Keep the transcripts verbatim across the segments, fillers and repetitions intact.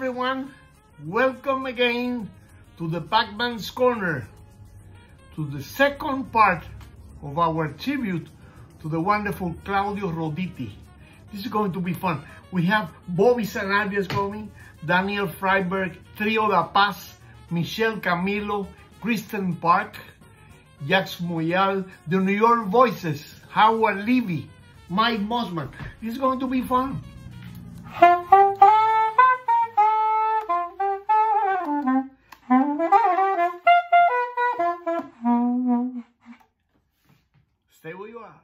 everyone, welcome again to the Pac-Man's Corner, to the second part of our tribute to the wonderful Claudio Roditi. This is going to be fun. We have Bobby Sanabria coming, Daniel Freiberg, Trio La Paz, Michelle Camilo, Kristen Park, Jacques Moyal, the New York Voices, Howard Levy, Mike Mossman. This is going to be fun. Stay where you are.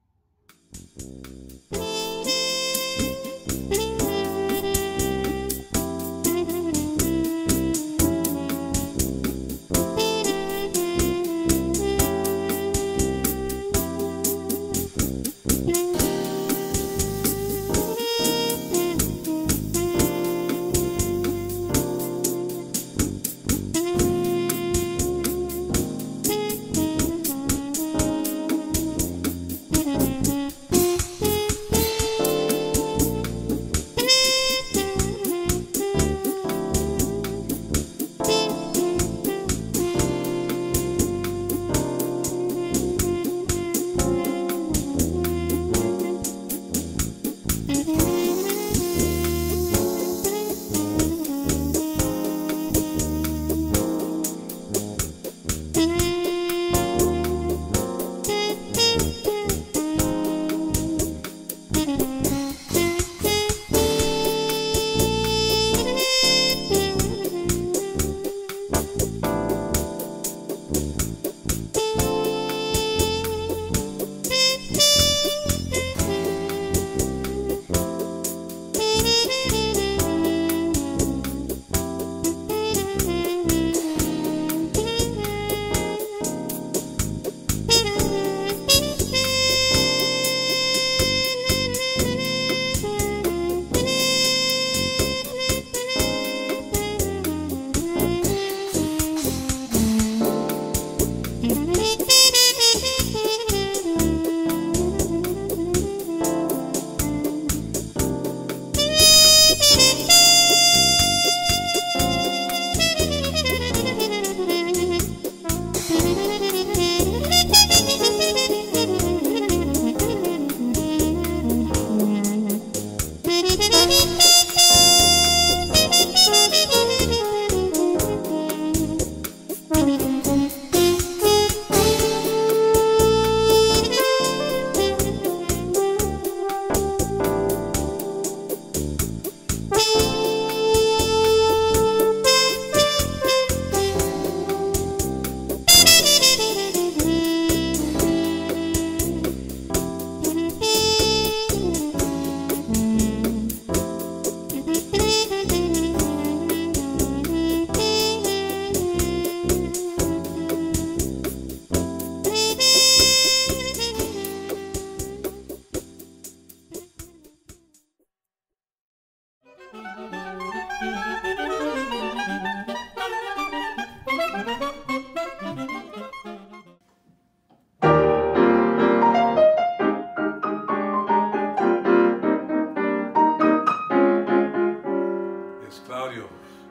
Claudio,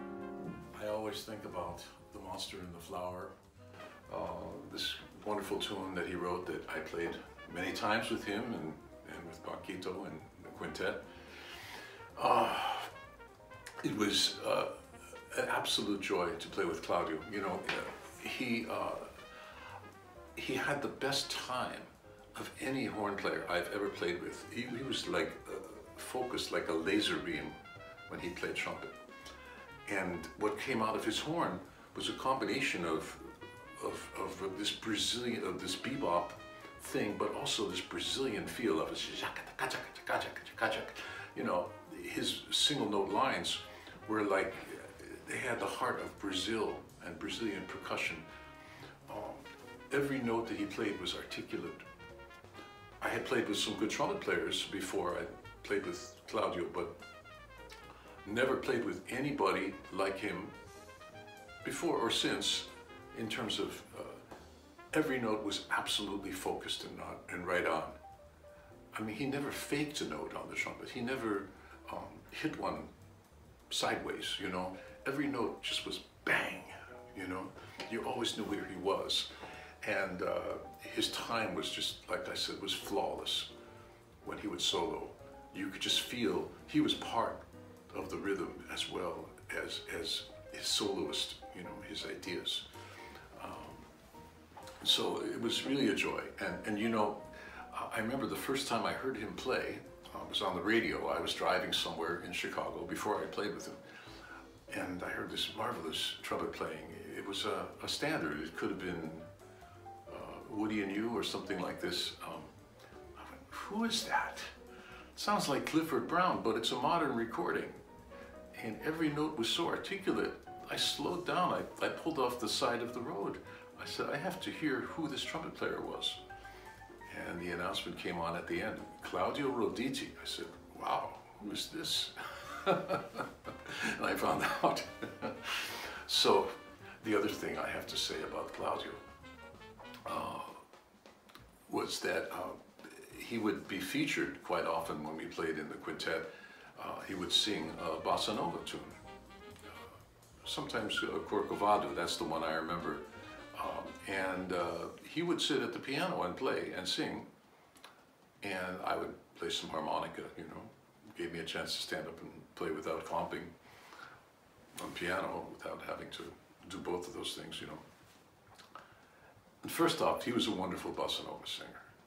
I always think about The Monster and the Flower, uh, this wonderful tune that he wrote that I played many times with him and, and with Paquito and the quintet. Uh, it was uh, an absolute joy to play with Claudio. You know, he, uh, he had the best time of any horn player I've ever played with. He, he was like uh, focused like a laser beam when he played trumpet. And what came out of his horn was a combination of, of, of this Brazilian, of this bebop thing, but also this Brazilian feel of it. You know, his single note lines were like, they had the heart of Brazil and Brazilian percussion. Um, every note that he played was articulate. I had played with some good trumpet players before I played with Claudio, but never played with anybody like him before or since, in terms of uh, every note was absolutely focused and, not, and right on. I mean, he never faked a note on the trumpet. He never um, hit one sideways, you know. Every note just was bang, you know. You always knew where he was. And uh, his time was just, like I said, was flawless when he would solo. You could just feel he was part of the rhythm as well as, as his soloist, you know, his ideas. Um, so it was really a joy. And, and you know, I remember the first time I heard him play, I was on the radio. I was driving somewhere in Chicago before I played with him. And I heard this marvelous trumpet playing. It was a, a standard. It could have been uh, Woody and You or something like this. Um, I went, who is that? It sounds like Clifford Brown, but it's a modern recording. And every note was so articulate. I slowed down. I, I pulled off the side of the road. I said, I have to hear who this trumpet player was. And the announcement came on at the end, Claudio Roditi. I said, wow, who is this? And I found out. So the other thing I have to say about Claudio uh, was that uh, he would be featured quite often when we played in the quintet. Uh, he would sing a bossa nova tune. Uh, sometimes uh, Corcovado, that's the one I remember. Um, and uh, he would sit at the piano and play and sing. And I would play some harmonica, you know. Gave me a chance to stand up and play without comping on piano, without having to do both of those things, you know. And first off, he was a wonderful bossa nova singer.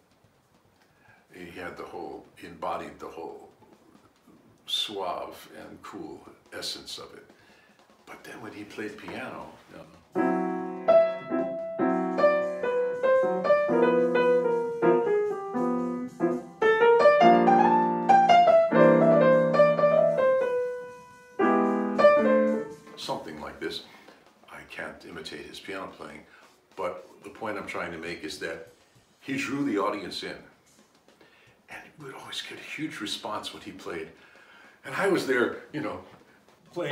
He had the whole, he embodied the whole suave and cool essence of it. But then when he played piano, you know, something like this. I can't imitate his piano playing, but the point I'm trying to make is that he drew the audience in. And we would always get a huge response when he played. And I was there, you know, playing,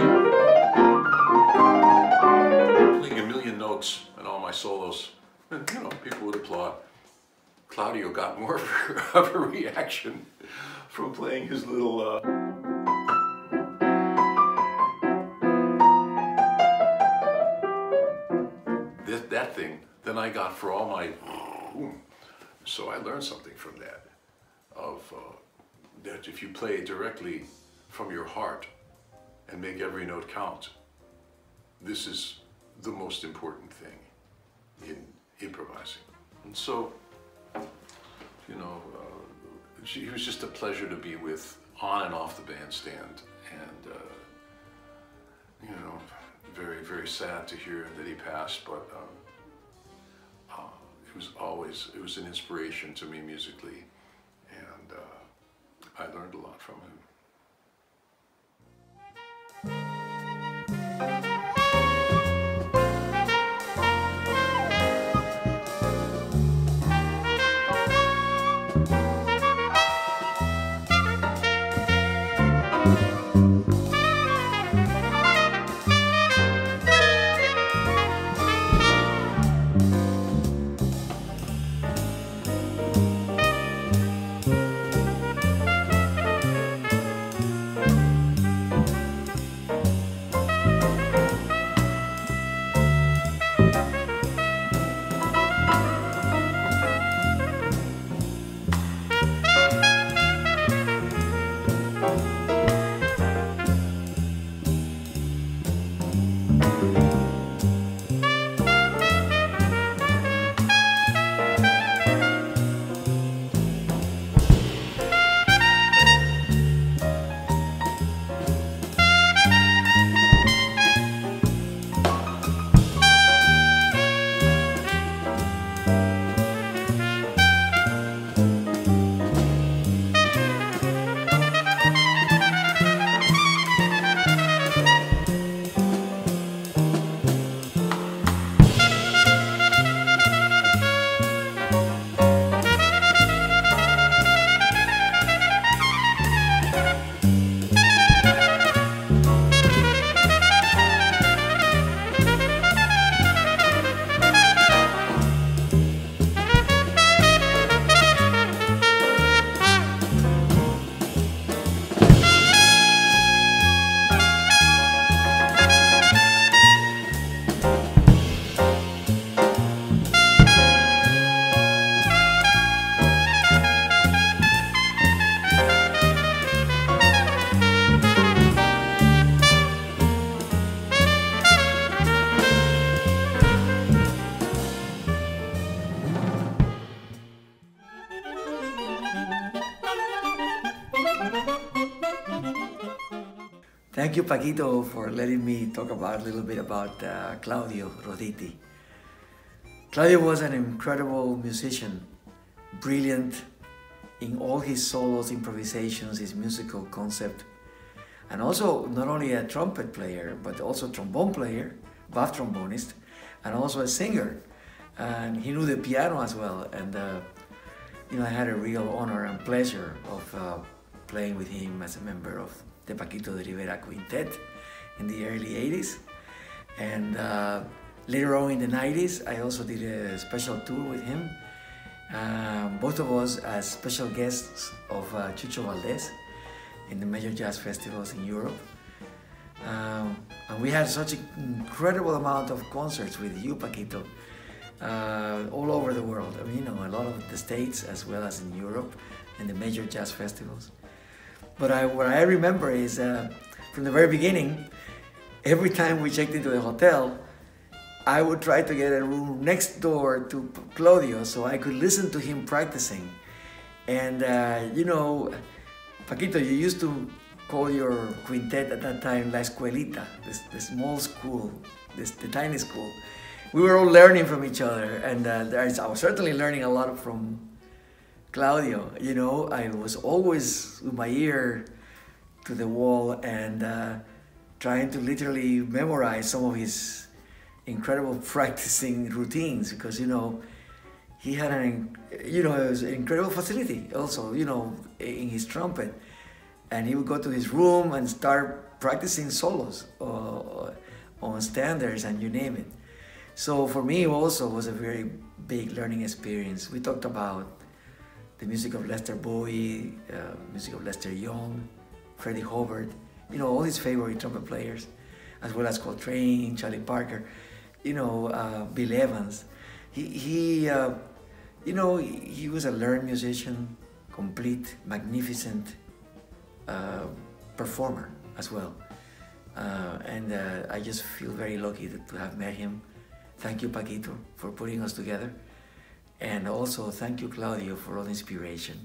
playing a million notes and all my solos. And, you know, people would applaud. Claudio got more of a reaction from playing his little... Uh, that, that thing than I got for all my... So I learned something from that. Of uh, that if you play directly from your heart and make every note count, this is the most important thing in improvising. And so, you know, uh, he was just a pleasure to be with on and off the bandstand, and uh, you know, very, very sad to hear that he passed, but um, uh, it was always, it was an inspiration to me musically. And uh, I learned a lot from him. Thank you, Paquito, for letting me talk about a little bit about uh, Claudio Roditi. Claudio was an incredible musician, brilliant in all his solos, improvisations, his musical concept, and also not only a trumpet player, but also trombone player, bass trombonist, and also a singer. And he knew the piano as well. And uh, you know, I had a real honor and pleasure of uh, playing with him as a member of the Paquito D'Rivera Quintet in the early eighties. And uh, later on in the nineties, I also did a special tour with him. Um, both of us as special guests of uh, Chucho Valdés in the major jazz festivals in Europe. Um, and we had such an incredible amount of concerts with you, Paquito, uh, all over the world. I mean, you know, a lot of the States as well as in Europe and the major jazz festivals. But I, what I remember is uh, from the very beginning, every time we checked into the hotel, I would try to get a room next door to Claudio so I could listen to him practicing. And uh, you know, Paquito, you used to call your quintet at that time La Escuelita, this, the small school, this, the tiny school. We were all learning from each other, and uh, there's, I was certainly learning a lot from Claudio. You know, I was always with my ear to the wall and uh, trying to literally memorize some of his incredible practicing routines, because, you know, he had an, you know, it was an incredible facility also, you know, in his trumpet. And he would go to his room and start practicing solos uh, on standards and you name it. So for me also was a very big learning experience. We talked about the music of Lester Bowie, uh, music of Lester Young, Freddie Hubbard, you know, all his favorite trumpet players, as well as Coltrane, Charlie Parker, you know, uh, Bill Evans. He, he uh, you know, he, he was a learned musician, complete, magnificent uh, performer as well. Uh, and uh, I just feel very lucky to, to have met him. Thank you, Paquito, for putting us together. And also thank you, Claudio, for all the inspiration.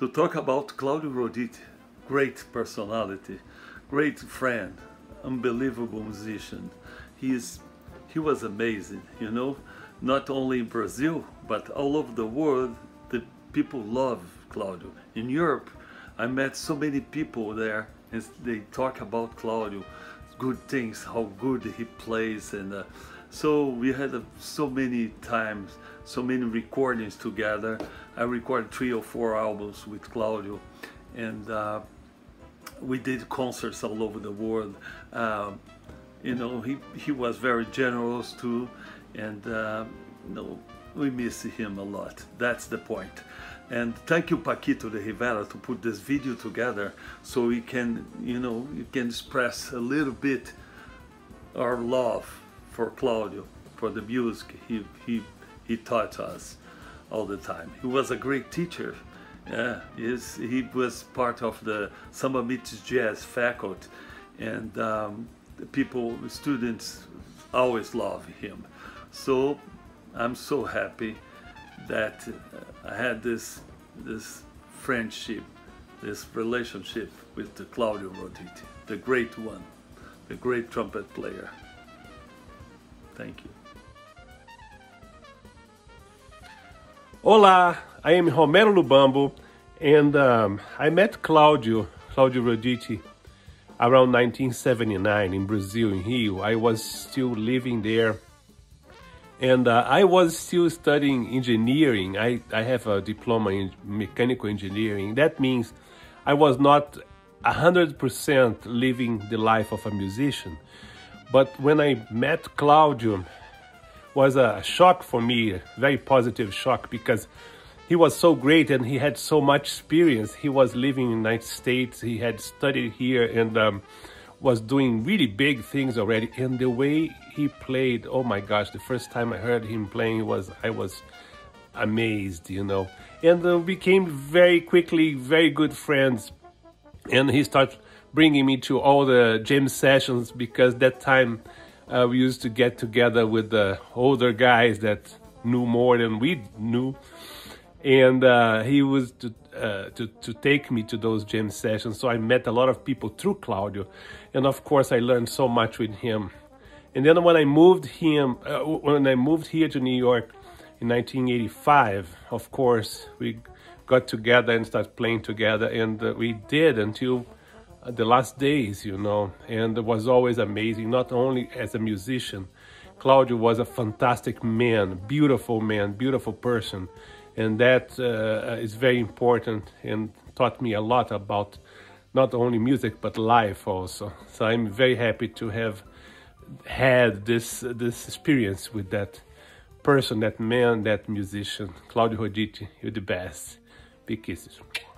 to talk about Claudio Roditi. Great personality, great friend, unbelievable musician. He is, he was amazing, you know, not only in Brazil, but all over the world. The people love Claudio. In Europe, I met so many people there, and they talk about Claudio, good things, how good he plays, and uh, so we had uh, so many times, so many recordings together. I recorded three or four albums with Claudio, and uh, we did concerts all over the world. Um, you know, he, he was very generous too, and uh, you know, we miss him a lot. That's the point. And thank you, Paquito de Rivera, to put this video together so we can, you know, you can express a little bit our love for Claudio, for the music he, he, he taught us all the time. He was a great teacher. Yeah, he's, he was part of the Samba Meets Jazz faculty, and um, the people, students always love him. So I'm so happy that uh, I had this this friendship, this relationship with the Claudio Roditi, the great one, the great trumpet player. Thank you. Olá, I am Romero Lubambo, and um, I met Claudio, Claudio Roditi around nineteen seventy-nine in Brazil, in Rio. I was still living there. And uh, I was still studying engineering. I, I have a diploma in mechanical engineering. That means I was not one hundred percent living the life of a musician. But when I met Claudio, it was a shock for me, a very positive shock, because he was so great and he had so much experience. He was living in the United States, he had studied here, and um, was doing really big things already. And the way he played, oh my gosh, the first time I heard him playing was, I was amazed, you know. And uh, became very quickly very good friends. And he started bringing me to all the jam sessions, because that time uh, we used to get together with the older guys that knew more than we knew. And uh, he was to, uh, to, to take me to those jam sessions. So I met a lot of people through Claudio. And of course I learned so much with him. And then when I moved him, uh, when I moved here to New York in nineteen eighty-five, of course, we got together and started playing together. And uh, we did until uh, the last days, you know. And it was always amazing, not only as a musician. Claudio was a fantastic man, beautiful man, beautiful person. And that uh, is very important and taught me a lot about not only music, but life also. So I'm very happy to have had this, this experience with that person, that man, that musician. Claudio Roditi, you're the best. Big kisses.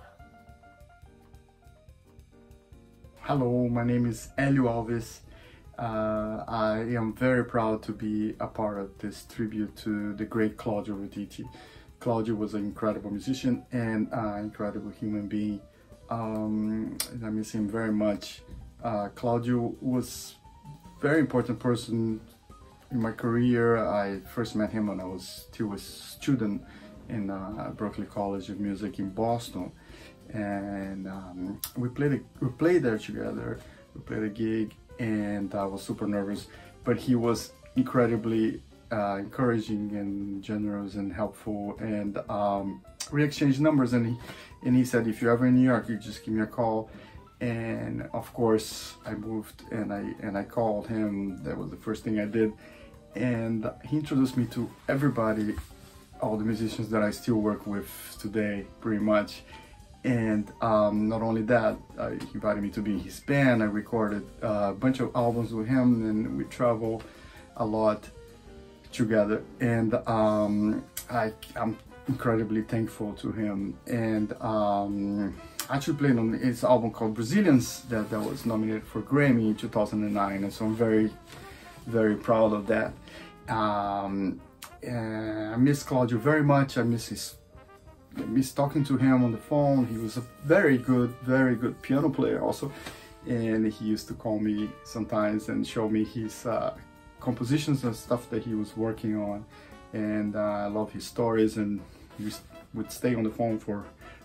Hello, my name is Hélio Alves. Uh, I am very proud to be a part of this tribute to the great Claudio Roditi. Claudio was an incredible musician and an incredible human being. Um, I miss him very much. Uh, Claudio was a very important person in my career. I first met him when I was still a student in uh, Berklee College of Music in Boston, and um, we played a, we played there together. We played a gig, and I was super nervous, but he was incredibly Uh, encouraging and generous and helpful, and um, we exchanged numbers, and he, and he said, if you're ever in New York, you just give me a call. And of course I moved and I and I called him. That was the first thing I did, and he introduced me to everybody, all the musicians that I still work with today pretty much. And um, not only that, uh, he invited me to be in his band. I recorded uh, a bunch of albums with him, and we travel a lot together, and um, I, I'm incredibly thankful to him. And um, I actually played on his album called Brazilians that, that was nominated for Grammy in two thousand nine, and so I'm very, very proud of that. Um, I miss Claudio very much. I miss his, I miss talking to him on the phone. He was a very good, very good piano player also, and he used to call me sometimes and show me his uh, compositions and stuff that he was working on. And uh, I love his stories, and we would stay on the phone for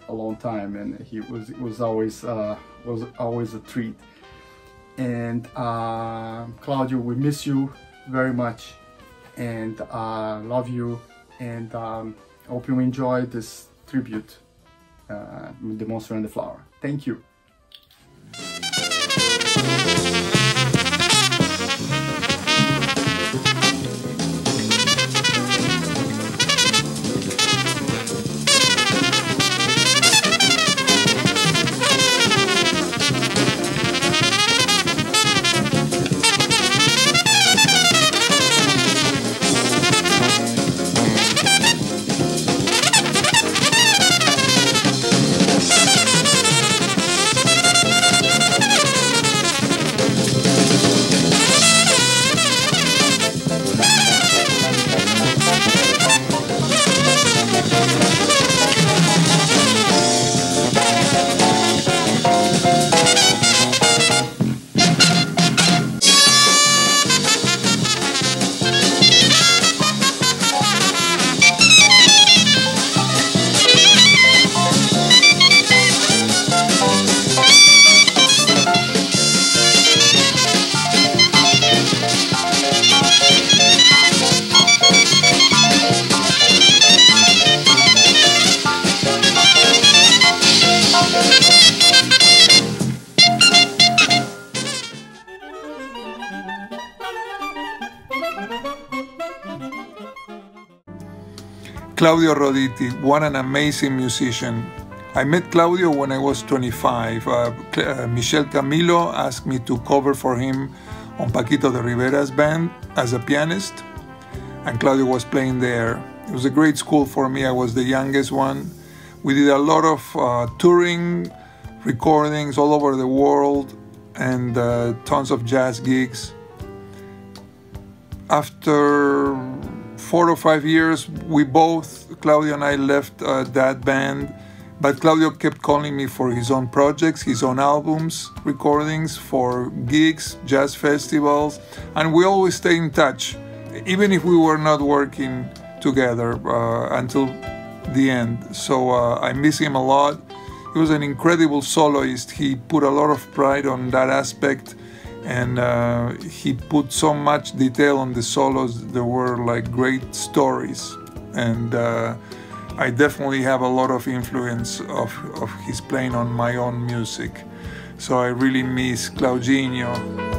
a long time, and he was it was always uh, was always a treat. And uh, Claudio, we miss you very much, and uh, love you, and um, hope you enjoy this tribute, uh, The Monster and the Flower. Thank you. Claudio Roditi, what an amazing musician. I met Claudio when I was twenty-five. Uh, uh, Michel Camilo asked me to cover for him on Paquito de Rivera's band as a pianist, and Claudio was playing there. It was a great school for me. I was the youngest one. We did a lot of uh, touring, recordings all over the world, and uh, tons of jazz gigs. After four or five years, we both, Claudio and I, left uh, that band, but Claudio kept calling me for his own projects, his own albums, recordings, for gigs, jazz festivals, and we always stayed in touch, even if we were not working together uh, until the end. So uh, I miss him a lot. He was an incredible soloist. He put a lot of pride on that aspect, and uh, he put so much detail on the solos. There were like great stories, and uh, I definitely have a lot of influence of, of his playing on my own music. So I really miss Claudinho.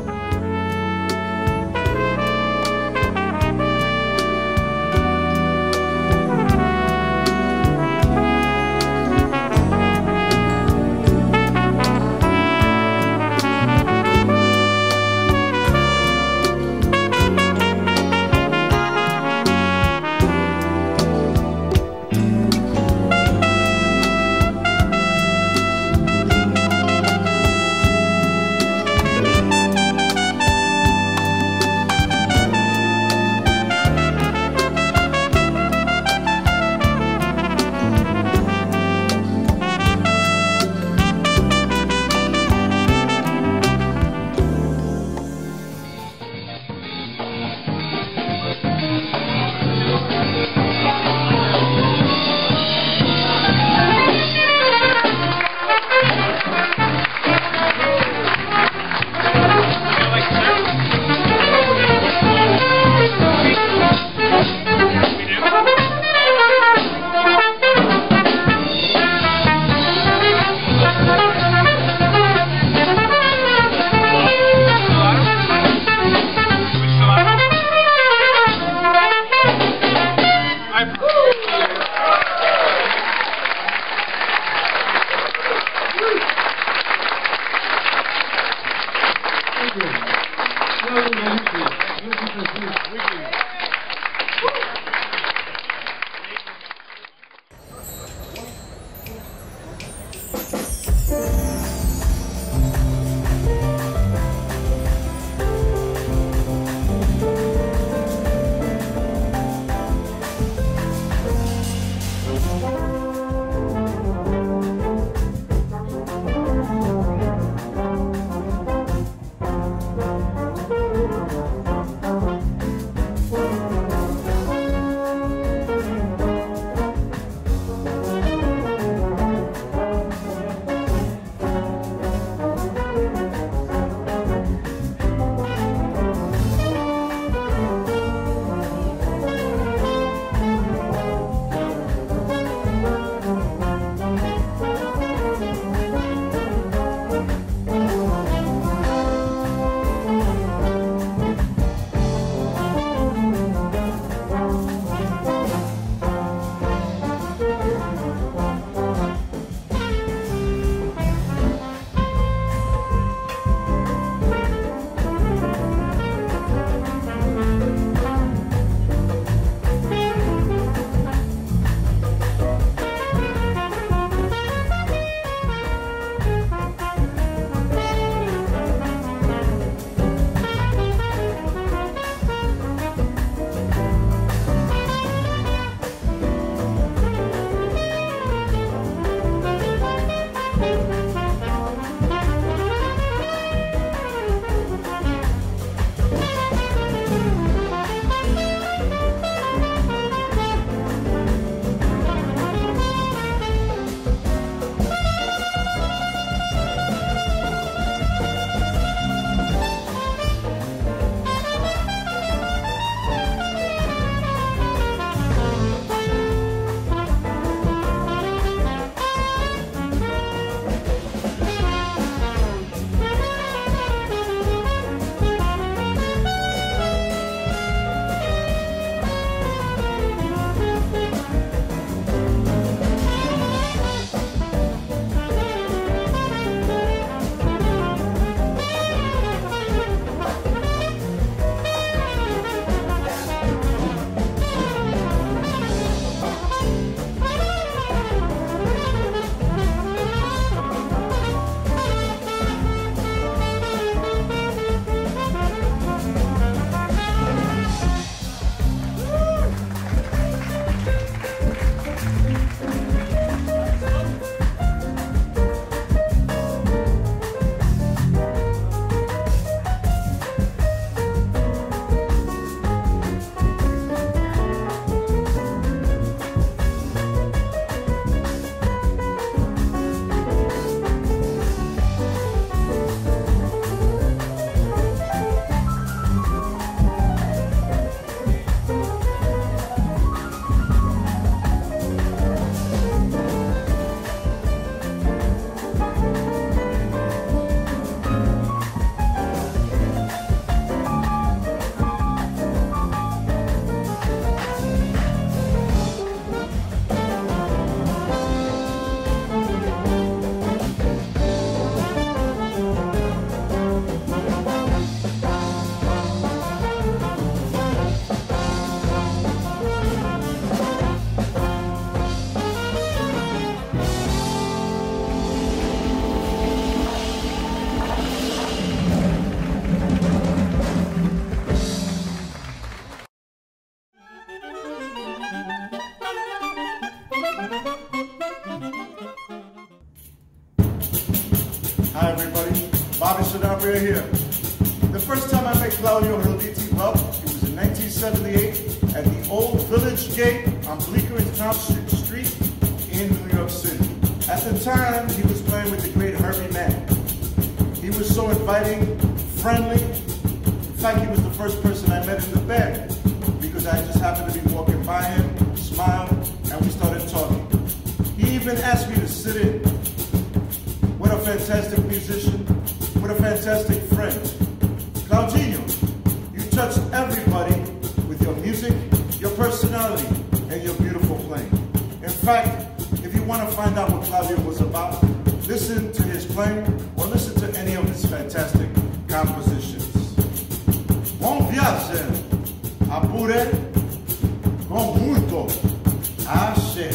Hi everybody, Bobby Sanabria here. The first time I met Claudio Roditi, well, it was in nineteen seventy-eight at the old Village Gate on Bleecker and Township Street in New York City. At the time, he was playing with the great Herbie Mann. He was so inviting, friendly. In fact, he was the first person I met in the band because I just happened to be walking by him, smiled, and we started talking. He even asked me to sit in. What a fantastic musician, what a fantastic friend. Claudinho, you touched everybody with your music, your personality, and your beautiful playing. In fact, if you want to find out what Claudio was about, listen to his playing or listen to any of his fantastic compositions. Bom viagem, apure com muito axé.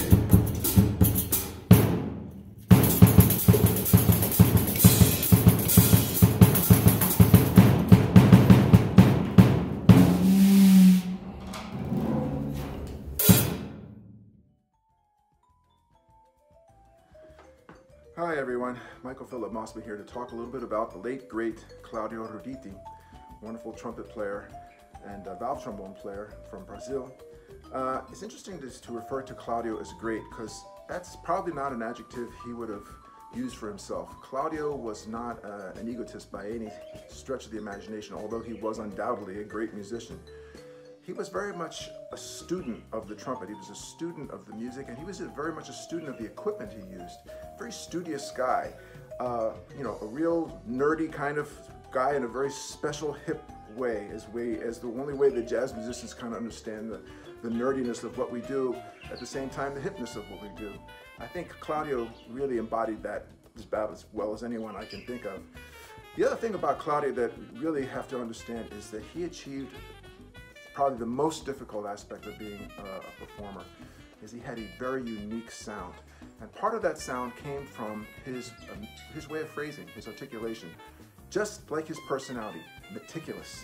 Hi everyone, Michael Philip Mosby here to talk a little bit about the late great Claudio Roditi, wonderful trumpet player and uh, valve trombone player from Brazil. Uh, it's interesting to, to refer to Claudio as great because that's probably not an adjective he would have used for himself. Claudio was not uh, an egotist by any stretch of the imagination, although he was undoubtedly a great musician. He was very much a student of the trumpet. He was a student of the music, and he was a, very much a student of the equipment he used. Very studious guy, uh, you know, a real nerdy kind of guy in a very special, hip way, as way as the only way that jazz musicians kind of understand the, the nerdiness of what we do, at the same time the hipness of what we do. I think Claudio really embodied that about as well as anyone I can think of. The other thing about Claudio that we really have to understand is that he achieved probably the most difficult aspect of being uh, a performer, is he had a very unique sound. And part of that sound came from his, um, his way of phrasing, his articulation. Just like his personality, meticulous,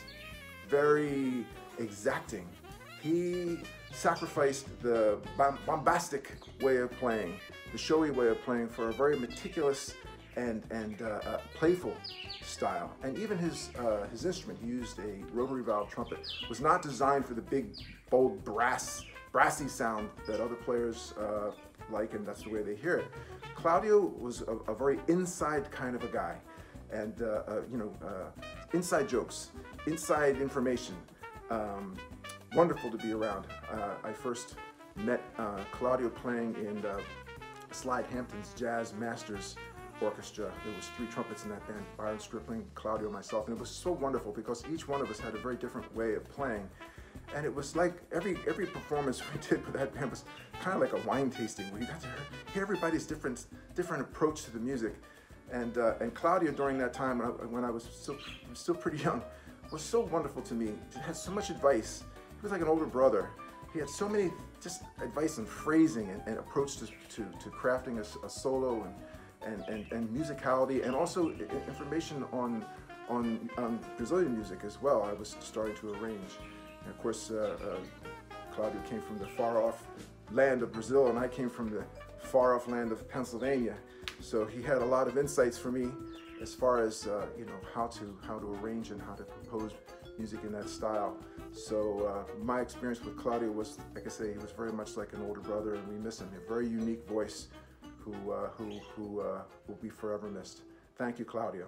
very exacting. He sacrificed the bombastic way of playing, the showy way of playing, for a very meticulous and, and uh, uh, playful style. And even his, uh, his instrument, he used a rotary valve trumpet, was not designed for the big, bold brass, brassy sound that other players uh, like, and that's the way they hear it. Claudio was a, a very inside kind of a guy. And, uh, uh, you know, uh, inside jokes, inside information. Um, wonderful to be around. Uh, I first met uh, Claudio playing in uh, Slide Hampton's Jazz Masters Orchestra. There was three trumpets in that band, Byron Stripling, Claudio, myself, and it was so wonderful because each one of us had a very different way of playing. And it was like every every performance we did with that band was kind of like a wine tasting, where you got to hear everybody's different different approach to the music. And uh, and Claudio, during that time when I, when I was still still pretty young, was so wonderful to me. He had so much advice. He was like an older brother. He had so many just advice and phrasing and, and approach to, to, to crafting a, a solo and and, and and musicality, and also information on on um, Brazilian music as well. I was starting to arrange. And of course, uh, uh, Claudio came from the far-off land of Brazil, and I came from the far-off land of Pennsylvania. So he had a lot of insights for me as far as uh, you know, how to how to arrange and how to compose music in that style. So uh, my experience with Claudio was, like I say, he was very much like an older brother, and we miss him. A very unique voice, who uh, who who uh, will be forever missed. Thank you, Claudio.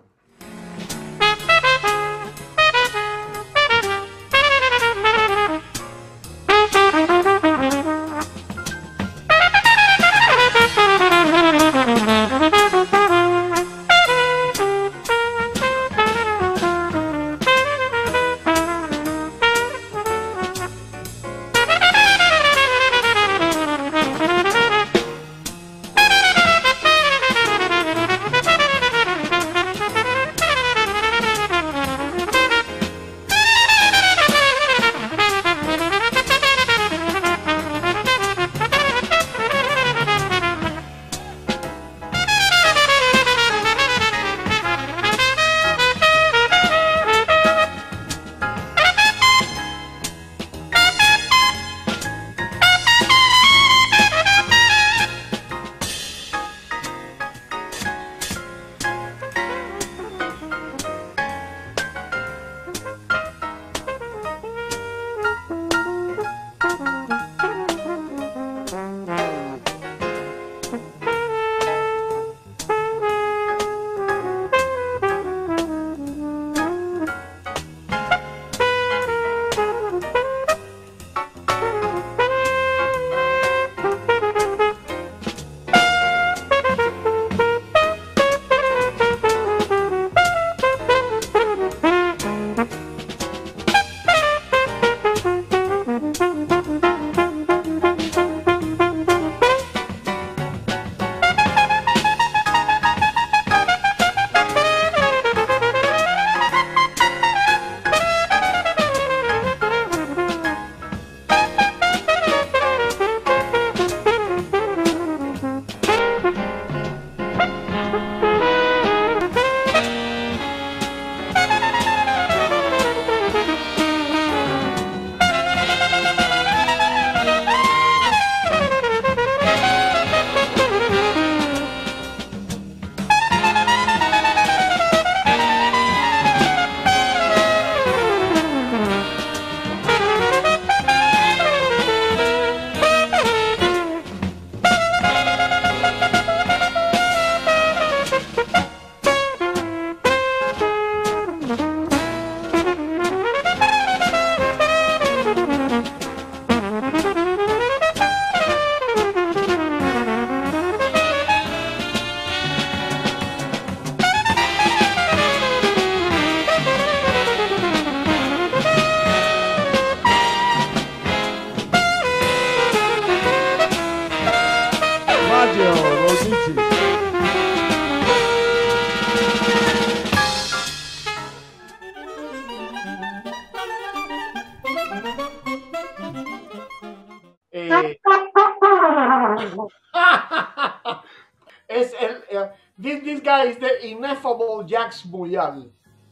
Es el, uh, this, this guy is the ineffable Jacques Muyal.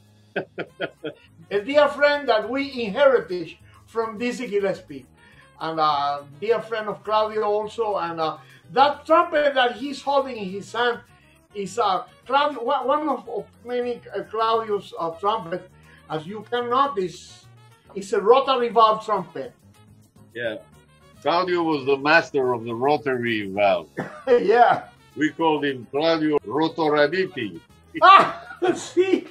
A dear friend that we inherited from Dizzy Gillespie. And a uh, dear friend of Claudio also. And uh, that trumpet that he's holding in his hand is uh, Claudio, one of, of many uh, Claudio's uh, trumpet. As you can notice, it's a rotary valve trumpet. Yeah. Claudio was the master of the rotary valve. Yeah. We called him Claudio Rotoraditi. Ah, see,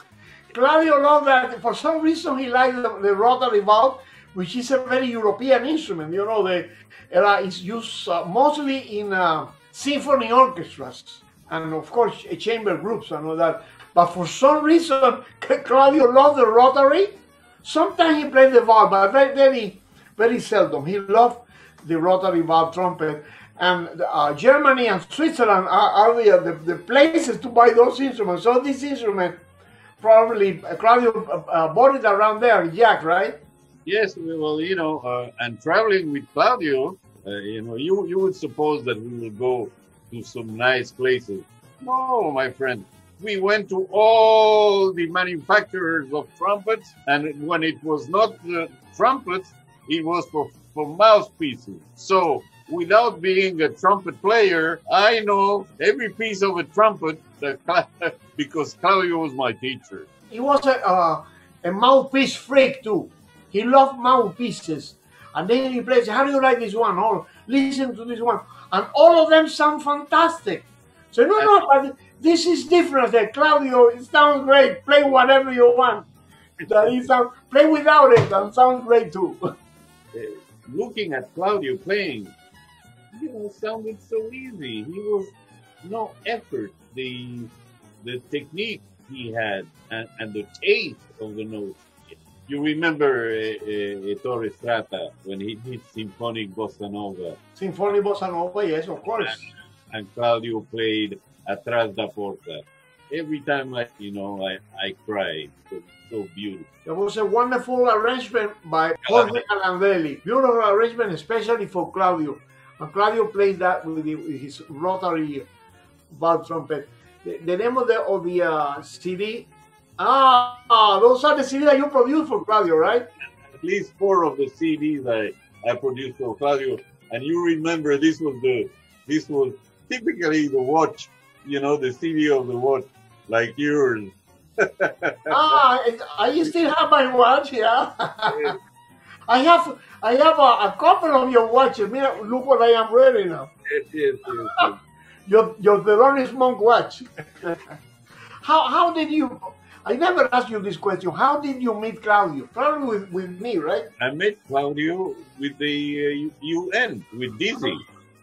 Claudio loved that. For some reason, he liked the, the rotary valve, which is a very European instrument. You know, the, uh, it's used uh, mostly in uh, symphony orchestras and, of course, chamber groups and all that. But for some reason, Claudio loved the rotary. Sometimes he played the valve, but very, very, very seldom. He loved the rotary valve trumpet. And uh, Germany and Switzerland are, are the, the, the places to buy those instruments. So this instrument, probably, uh, Claudio uh, uh, bought it around there, Jack, right? Yes, well, you know, uh, and traveling with Claudio, uh, you know, you, you would suppose that we will go to some nice places. No, my friend. We went to all the manufacturers of trumpets, and when it was not uh, trumpets, it was for, for mouthpieces. So, without being a trumpet player, I know every piece of a trumpet because Claudio was my teacher. He was a, uh, a mouthpiece freak too. He loved mouthpieces. And then he plays, how do you like this one? Or listen to this one. And all of them sound fantastic. So no, no, but this is different. That Claudio, it sounds great. Play whatever you want. That he sound, play without it and sounds great too. Uh, looking at Claudio playing, you know, sounded so easy. He was no effort. The the technique he had and, and the taste of the notes. You remember uh, uh, Torre Strata when he did Symphonic Bossa Nova? Symphonic Bossa Nova, yes, of course. And, and Claudio played Atrás da Porta. Every time I, you know, I, I cried. It was so beautiful. There was a wonderful arrangement by Jorge Calandelli. Beautiful arrangement, especially for Claudio. And Claudio plays that with, the, with his rotary valve trumpet. The, the name of the, of the uh, C D, ah, ah, those are the C Ds that you produced for Claudio, right? At least four of the C Ds I, I produced for Claudio. And you remember this was the, this was typically the watch, you know, the C D of the watch, like yours. Ah, I still have my watch, yeah. I have I have a, a couple of your watches. Mira, look what I am wearing now. Yes, yes, yes, yes. Your your Thelonious Monk watch. how how did you? I never asked you this question. How did you meet Claudio? Probably with, with me, right? I met Claudio with the uh, U N, with Dizzy.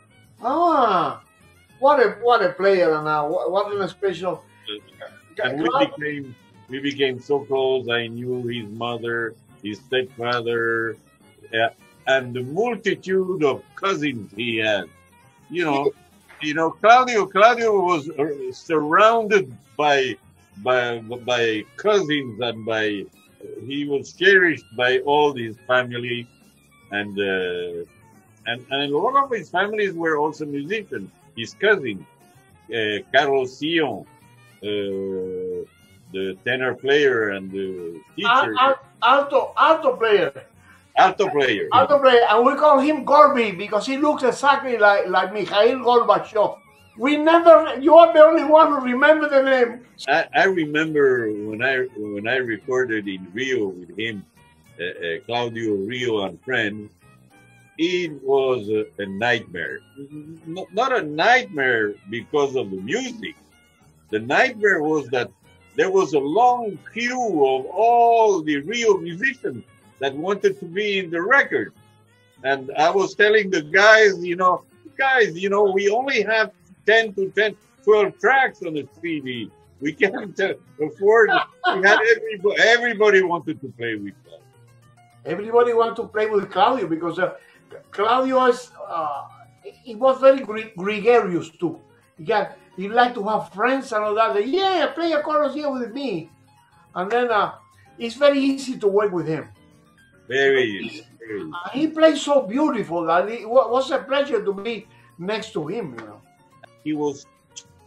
Ah, what a what a player and uh, what, what a special. And we became we became so close. I knew his mother, his stepfather, uh, and the multitude of cousins he had. You know, you know, Claudio. Claudio was uh, surrounded by by by cousins, and by he was cherished by all his family, and uh, and and a lot of his families were also musicians. His cousin, uh, Carlos Sion. Uh, the tenor player and the teacher. Al, al, alto, alto player. Alto player. Alto player. And we call him Gorby because he looks exactly like, like Mikhail Gorbachev. We never, you are the only one who remember the name. I, I remember when I when I recorded in Rio with him, uh, uh, Claudio Rio and friends, it was a, a nightmare. N- not a nightmare because of the music. The nightmare was that there was a long queue of all the Rio musicians that wanted to be in the record. And I was telling the guys, you know, guys, you know, we only have ten to ten, twelve tracks on the C D. We can't uh, afford it. We had everybody, everybody wanted to play with us. Everybody wanted to play with Claudio because uh, Claudio is, uh, he was very gre- gregarious too. He got, he liked to have friends and all that. Yeah, play a chorus here with me. And then uh, it's very easy to work with him. Very easy. Very easy. Uh, he plays so beautiful that it was a pleasure to be next to him, you know. He was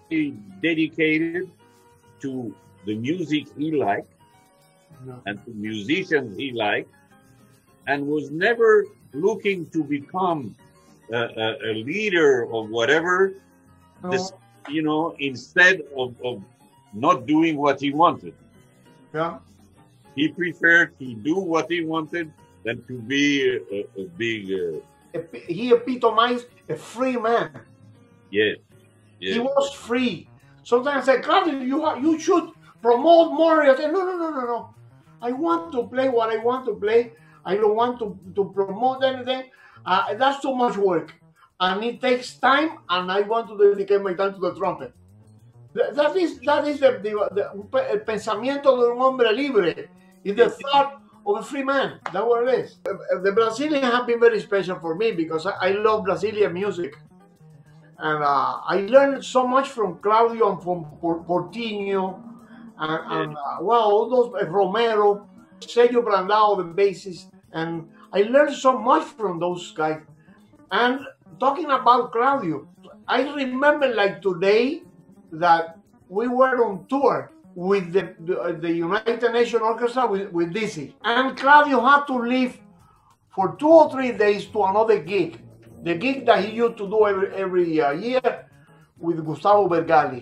dedicated to the music he liked No. and to musicians he liked, and was never looking to become a, a, a leader of whatever, No. this, you know, instead of, of not doing what he wanted. Yeah. He preferred to do what he wanted than to be a, a big, uh, He epitomized a free man. yes, yes. He was free. Sometimes I say, Claudio, you, ha- you should promote more. I say, no, no, no, no, no. I want to play what I want to play. I don't want to, to promote anything. Uh, that's too much work. And it takes time, and I want to dedicate my time to the trumpet. Th- That is, that is the, the, the el pensamiento de un hombre libre. It's the thought of a free man. That's what it is. Uh, The Brazilians have been very special for me because I, I love Brazilian music. And uh, I learned so much from Claudio and from Por- Portinho and, and uh, well, all those uh, Romero, Sergio Brandao, the bassist, and I learned so much from those guys. And talking about Claudio, I remember like today that we were on tour with the the, the United Nations Orchestra with, with Dizzy, and Claudio had to leave for two or three days to another gig. The gig that he used to do every every uh, year with Gustavo Bergali.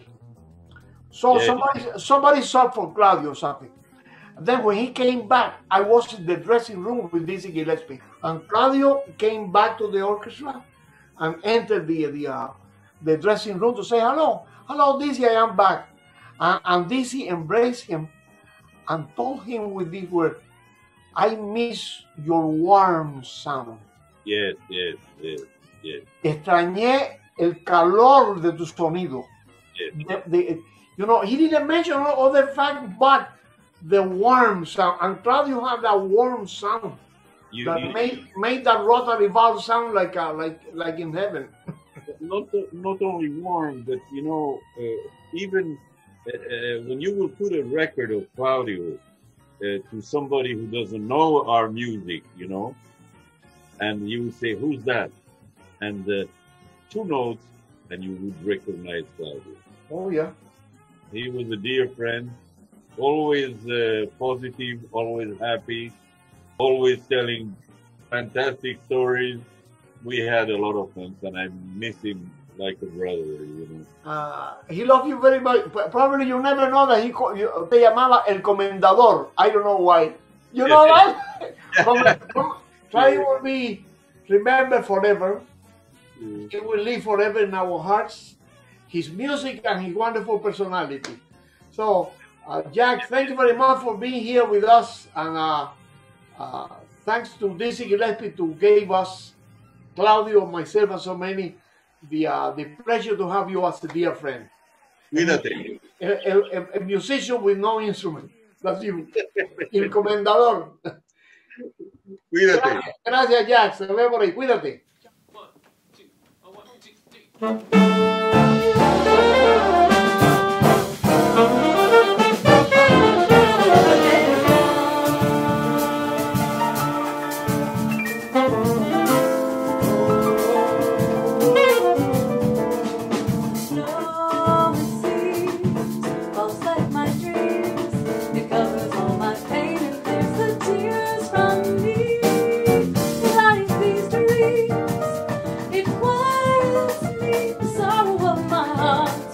So Yeah. somebody somebody sought for Claudio or something. Then when he came back, I was in the dressing room with Dizzy Gillespie, and Claudio came back to the orchestra and entered the the uh, the dressing room to say hello, hello Dizzy, I am back, and, and Dizzy embraced him and told him with these words, "I miss your warm sound. Yes, yes, yes, yes. Extrañé el calor de tu sonido." Yes. The- the- you know, he didn't mention all other facts, but the warm sound. And Claudio had that warm sound You, that you- made made that rotary valve sound like uh, like like in heaven. not not only warm, but you know, uh, even uh, uh, when you will put a record of Claudio uh, to somebody who doesn't know our music, you know, and you would say, "Who's that?" and uh, two notes, and you would recognize Claudio. Oh yeah. He was a dear friend, always uh, positive, always happy, always telling fantastic stories. We had a lot of fun, and I miss him like a brother, you know. Uh, he loved you very much. P- Probably you never know that he co- you- te llamaba el comendador. I don't know why. You know that? From, from, Claudio will be remembered forever. Mm. He will live forever in our hearts. His music and his wonderful personality. So, uh, Jack, thank you very much for being here with us, and uh, uh, thanks to Dizzy Gillespie to give us, Claudio, myself, and so many, the uh, the pleasure to have you as a dear friend. Cuídate. A, a- a musician with no instrument. That's you. El comendador. Cuídate. Gracias, Jack. Se ve por ahí. Cuídate. So it seems, false like my dreams. It covers all my pain and clears the tears from me. Life these dreams, it quiets me, the sorrow of my heart.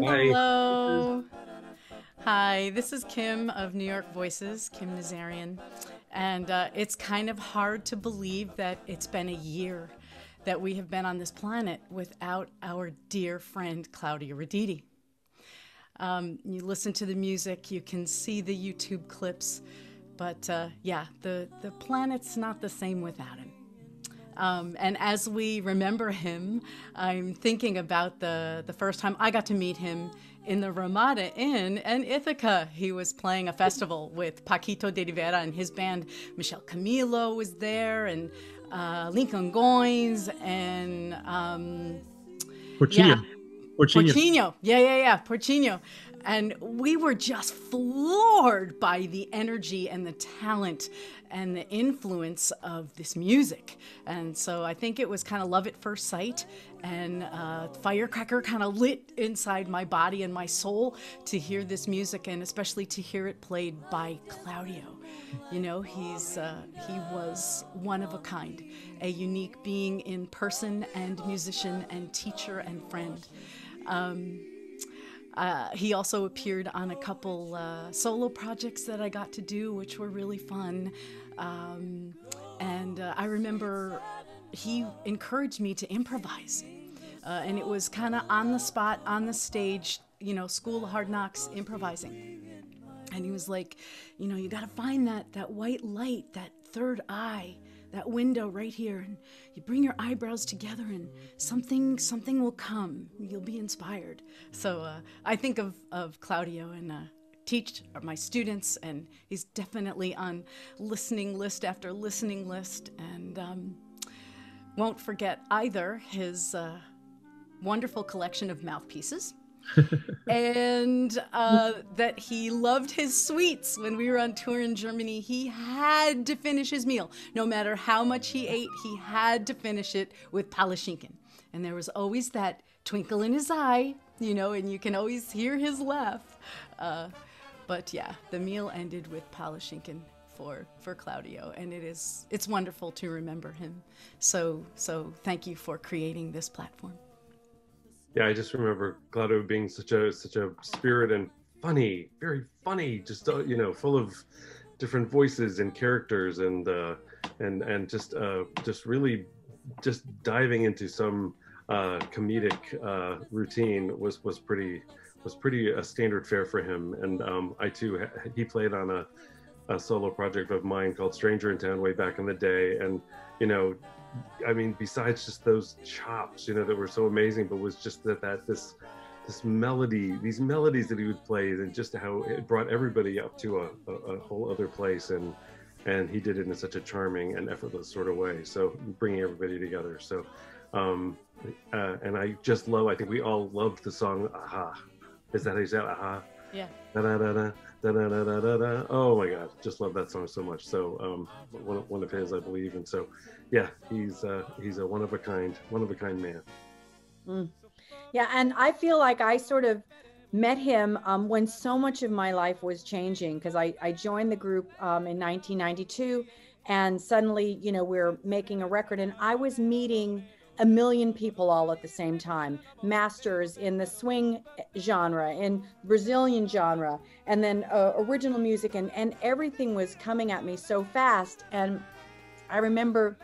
Hello. Hi, this is Kim of New York Voices, Kim Nazarian. And uh, it's kind of hard to believe that it's been a year that we have been on this planet without our dear friend Claudio Roditi. Um, you listen to the music, you can see the YouTube clips, but uh, yeah, the, the planet's not the same without him. Um, and as we remember him, I'm thinking about the, the first time I got to meet him in the Ramada Inn in Ithaca. He was playing a festival with Paquito de Rivera and his band. Michel Camilo was there, and uh, Lincoln Goins, and um, Porcino. Yeah. Porcino. Porcino. Yeah, yeah, yeah. Porcino. And we were just floored by the energy and the talent and the influence of this music. And so I think it was kind of love at first sight, and uh, firecracker kind of lit inside my body and my soul to hear this music, and especially to hear it played by Claudio. You know, he's uh, he was one of a kind, a unique being in person and musician and teacher and friend. Um, Uh, he also appeared on a couple uh, solo projects that I got to do, which were really fun. Um, and uh, I remember he encouraged me to improvise. Uh, and it was kind of on the spot, on the stage, you know, School of Hard Knocks improvising. And he was like, you know, you got to find that, that white light, that third eye, that window right here, and you bring your eyebrows together and something something will come. You'll be inspired. So uh, I think of, of Claudio and uh, teach my students, and he's definitely on listening list after listening list, and um, won't forget either his uh, wonderful collection of mouthpieces. And uh, that he loved his sweets. When we were on tour in Germany, he had to finish his meal. No matter how much he ate, he had to finish it with Palaszynkin. And there was always that twinkle in his eye, you know, and you can always hear his laugh. Uh, but yeah, the meal ended with Palaszynkin for for Claudio, and it is it's wonderful to remember him. So so thank you for creating this platform. Yeah, I just remember Claudio being such a such a spirit, and funny, very funny, just uh, you know, full of different voices and characters, and uh, and and just uh, just really just diving into some uh, comedic uh, routine was was pretty was pretty a standard fare for him. And um, I too he played on a, a solo project of mine called Stranger in Town way back in the day, and you know. I mean, besides just those chops, you know, that were so amazing, but was just that, that this this melody, these melodies that he would play, and just how it brought everybody up to a, a, a whole other place. And and he did it in such a charming and effortless sort of way. So bringing everybody together. So, um, uh, and I just love, I think we all loved the song, Aha. Is that how you say it? Aha? Yeah. Da, da, da, da. Da, da, da, da, da, da. Oh my God, just love that song so much. So um, one, one of his, I believe. And so, yeah, he's uh, he's a one of a kind, one of a kind man. Mm. Yeah, and I feel like I sort of met him um, when so much of my life was changing, because I, I joined the group um, in nineteen ninety-two, and suddenly, you know, we're making a record, and I was meeting a million people all at the same time, masters in the swing genre, in Brazilian genre, and then uh, original music, and, and everything was coming at me so fast. And I remember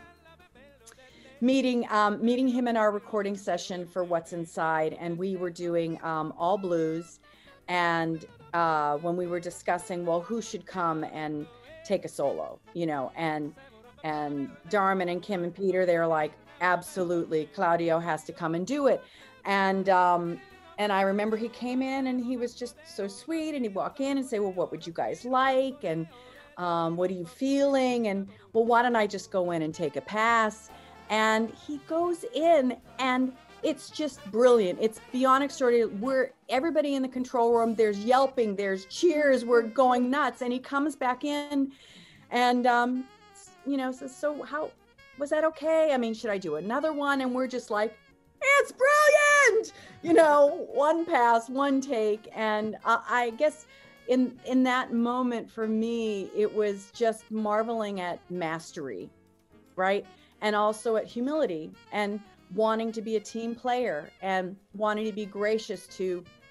meeting um, meeting him in our recording session for What's Inside, and we were doing um, all blues, and uh, when we were discussing, well, who should come and take a solo, you know, and and Darman and Kim and Peter, they're like, absolutely, Claudio has to come and do it. And um, and I remember he came in and he was just so sweet, and he'd walk in and say, well, what would you guys like? And um, what are you feeling? And well, why don't I just go in and take a pass? And he goes in, and it's just brilliant. It's beyond extraordinary. We're everybody in the control room, there's yelping, there's cheers, we're going nuts. And he comes back in and, um, you know, says, so how, was that okay? I mean, should I do another one? And we're just like, it's brilliant, you know, one pass, one take. And uh, I guess in in that moment for me, it was just marveling at mastery, right? And also at humility, and wanting to be a team player, and wanting to be gracious to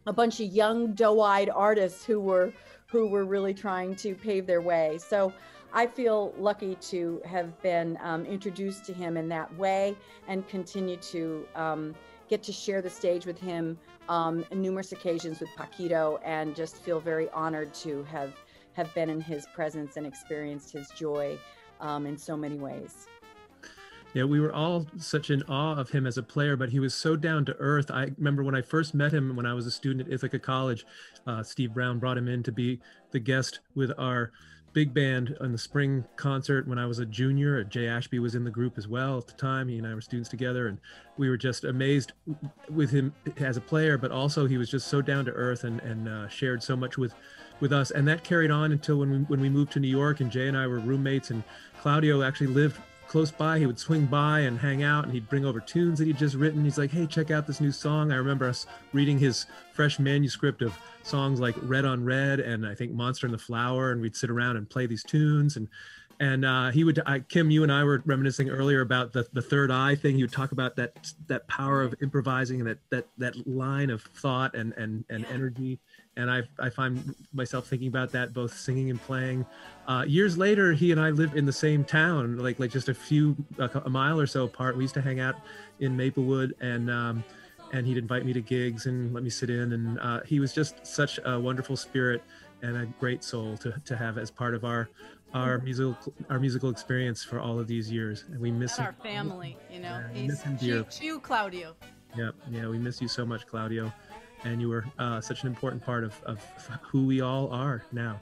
a bunch of young doe-eyed artists who were who were really trying to pave their way. So I feel lucky to have been um, introduced to him in that way, and continue to um, get to share the stage with him um, on numerous occasions with Paquito, and just feel very honored to have have been in his presence and experienced his joy um, in so many ways. Yeah, we were all such in awe of him as a player, but he was so down to earth. I remember when I first met him when I was a student at Ithaca College, uh, Steve Brown brought him in to be the guest with our big band on the spring concert when I was a junior. Jay Ashby was in the group as well at the time. He and I were students together, and we were just amazed with him as a player, but also he was just so down to earth and, and uh, shared so much with with us. And that carried on until when we, when we moved to New York, and Jay and I were roommates, and Claudio actually lived close by. He would swing by and hang out, and he'd bring over tunes that he'd just written. He's like, hey, check out this new song. I remember us reading his fresh manuscript of songs like Red on Red and I think Monster in the Flower, and we'd sit around and play these tunes. And and uh, he would, I, Kim, you and I were reminiscing earlier about the, the third eye thing. He would talk about that that power of improvising and that that that line of thought and and, and yeah. energy. And I, I find myself thinking about that, both singing and playing. Uh, years later, he and I lived in the same town, like like just a few, a, a mile or so apart. We used to hang out in Maplewood, and um, and he'd invite me to gigs and let me sit in. And uh, he was just such a wonderful spirit and a great soul to, to have as part of our our musical our musical experience for all of these years. And we miss him. Our family, you know. Yeah, He's miss him dearly. you, Claudio. Yeah, yeah, we miss you so much, Claudio. And you were uh, such an important part of, of who we all are now.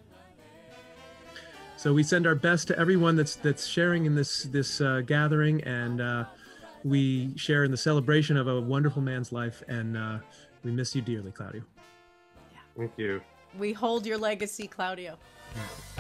So we send our best to everyone that's that's sharing in this this uh, gathering, and uh, we share in the celebration of a wonderful man's life. And uh, we miss you dearly, Claudio. Yeah. Thank you. We hold your legacy, Claudio. Yeah.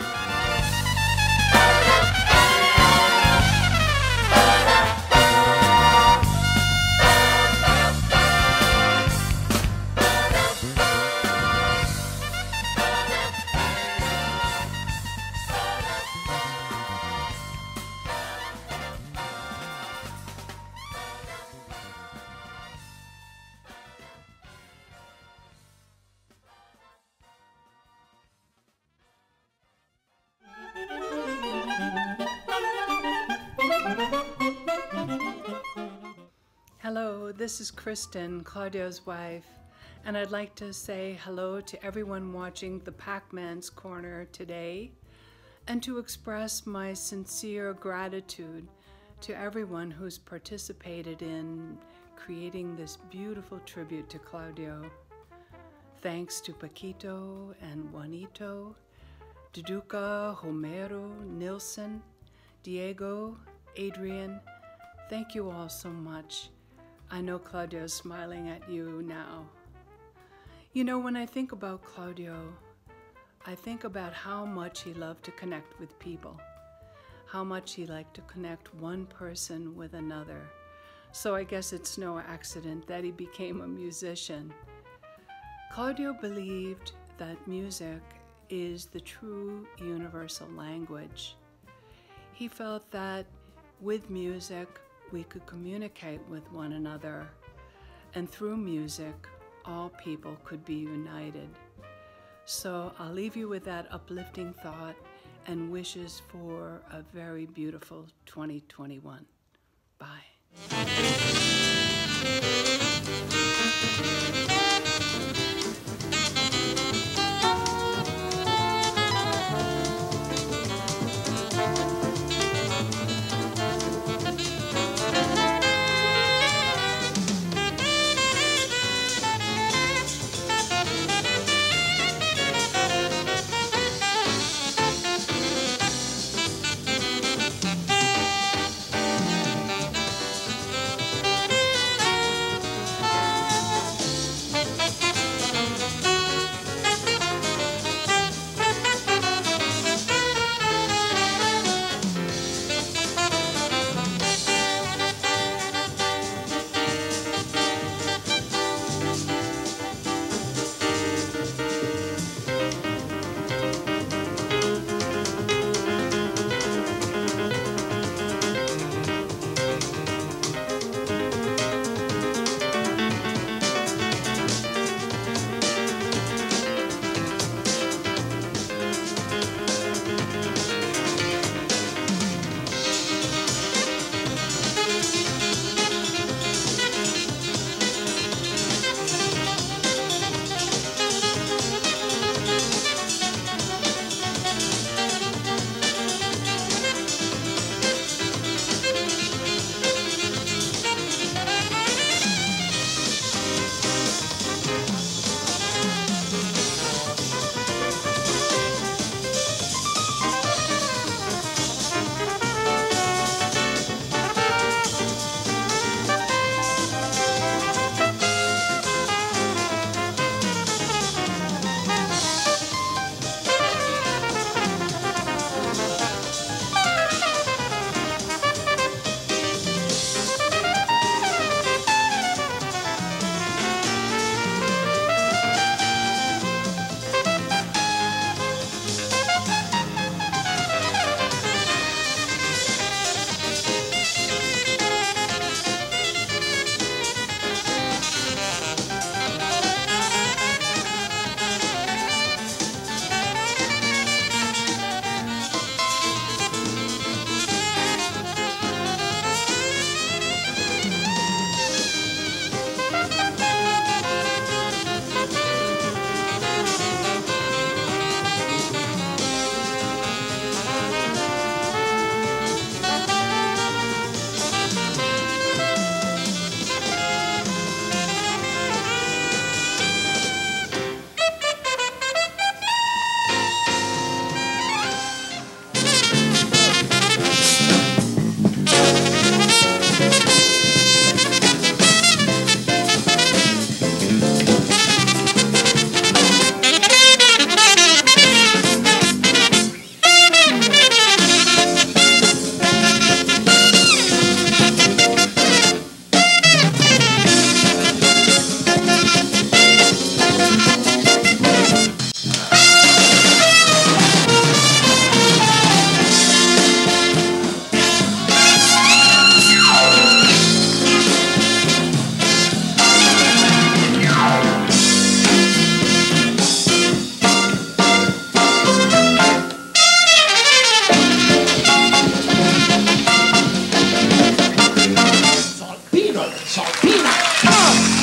Hello, this is Kristen, Claudio's wife, and I'd like to say hello to everyone watching the Pac-Man's Corner today, and to express my sincere gratitude to everyone who's participated in creating this beautiful tribute to Claudio. Thanks to Paquito and Juanito, Duduka, Homero, Nilsson, Diego, Adrian. Thank you all so much. I know Claudio's smiling at you now. You know, when I think about Claudio, I think about how much he loved to connect with people, how much he liked to connect one person with another. So I guess it's no accident that he became a musician. Claudio believed that music is the true universal language. He felt that with music, we could communicate with one another, and through music, all people could be united. So I'll leave you with that uplifting thought and wishes for a very beautiful twenty twenty-one. Bye. Junior. Chapina, come!